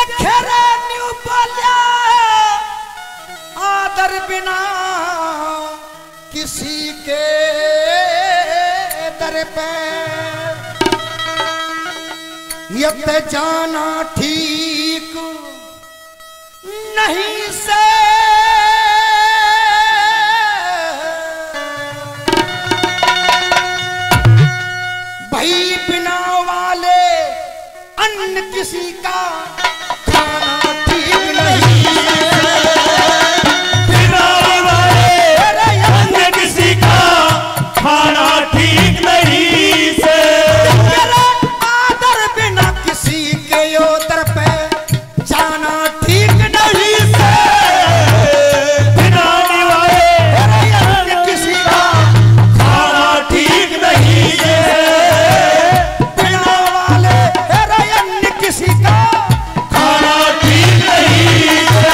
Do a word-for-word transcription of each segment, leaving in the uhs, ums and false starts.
देखे रे न्यू बोलिया आदर बिना किसी के दर पे यत जाना ठीक नहीं से भाई बिना वाले अन्न किसी का खाना ठीक नहीं बिना वाले अन्न किसी का खाना ठीक नहीं से आदर बिना किसी के उधर पे जाना ठीक नहीं से बिना वाले अन्न किसी का खाना ठीक नहीं से बिना वाले अन्न किसी का खाना ठीक नहीं से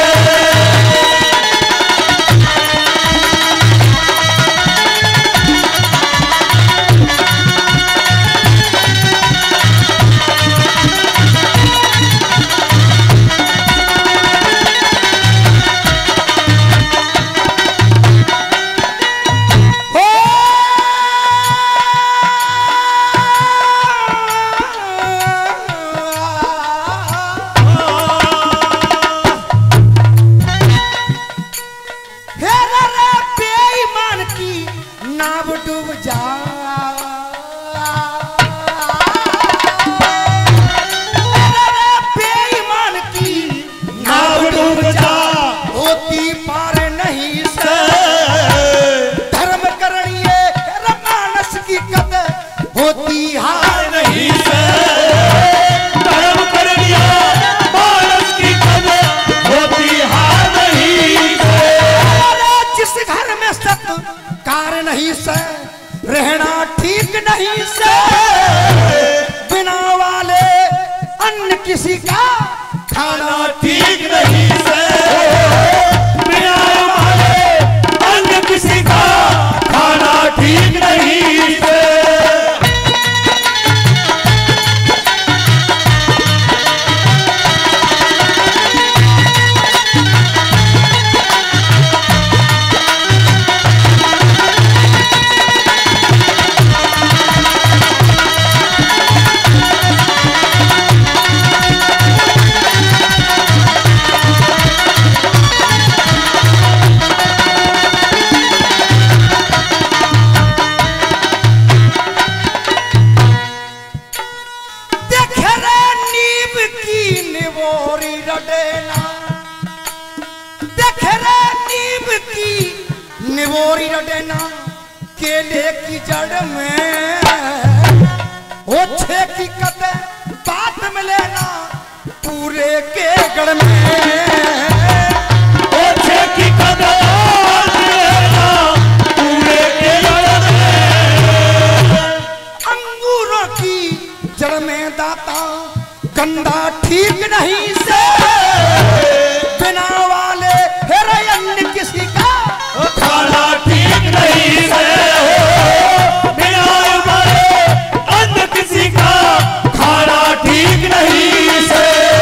नाव डूब जा बेईमान की नाव डूब जा होती पार नहीं से धर्म करणीय मानस की कदर होती हार नहीं से धर्म कर लिया मानस की कदर होती हार नहीं से जिस घर में सत्कार नहीं से रहना ठीक नहीं से बिना वाले अन्न किसी का खाना ठीक नहीं से बिना वाले अन्न किसी का खाना ठीक नहीं से निवोरी रडेना केले की जड़ में ओछे की कद बात में लेना पूरे के गढ़ में ओछे की कद बात में लेना पूरे के गढ़ में अंगूरों की जड़ में दाता गंदा ठीक नहीं से बिना वाले अन्न किसी का खाना ठीक नहीं से बिना वाले अन्न किसी का खाना ठीक नहीं से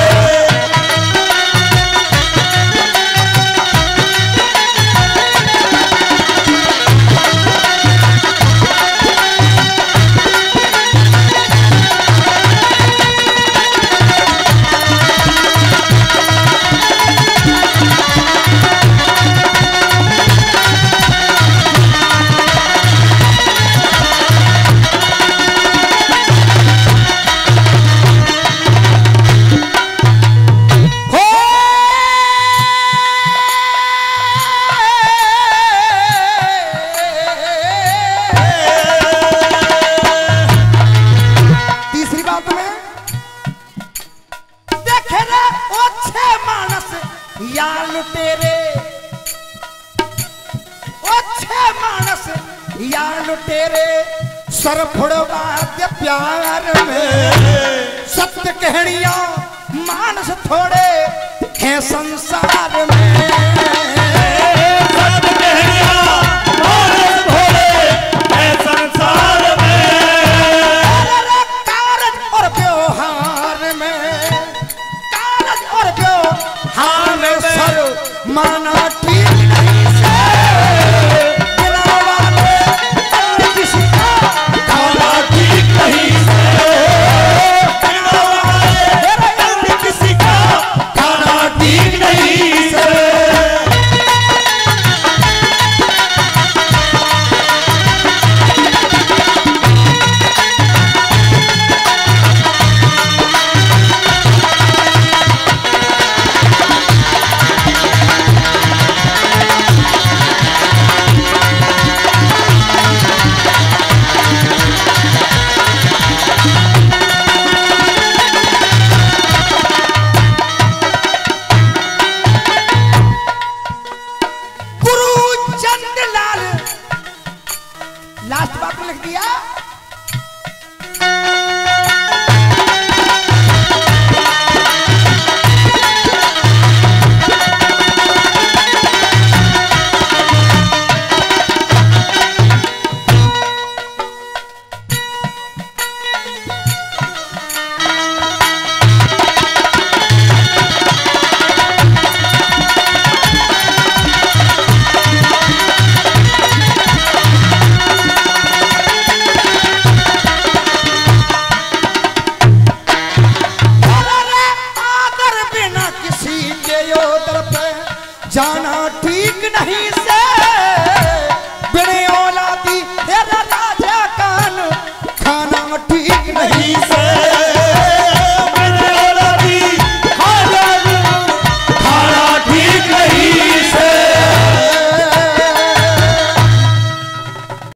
लुटेरे सर फुड़वा के प्यार में सत्य कहनिया मानस थोड़े हैं संसार में सत्य कहनिया मानस थोड़े हैं संसार में कारज और व्यवहार में कारज और माना ठीक